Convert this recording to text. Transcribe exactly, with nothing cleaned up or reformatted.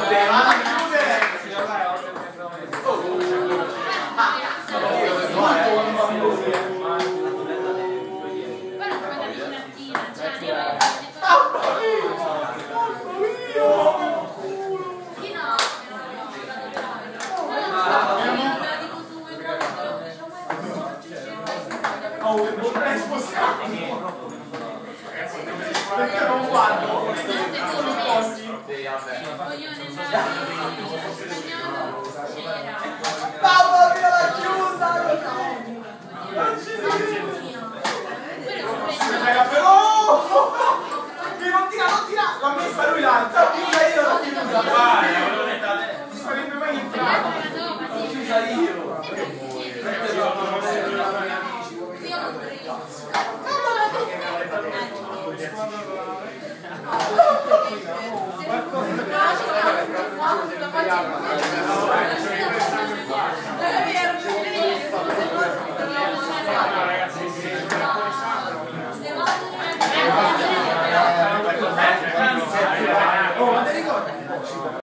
Perché non guardo? Mamma mia, l'ha chiusa! Non ci oh! Non tira, non tira! L'ha messa lui l'altra! Chiusa io, l'ho chiusa! Vai, non sarebbe mai entrato! L'ho chiusa io! Oh, ma ti ricordi?